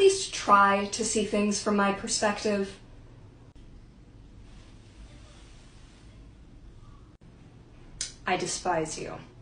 least try to see things from my perspective. I despise you.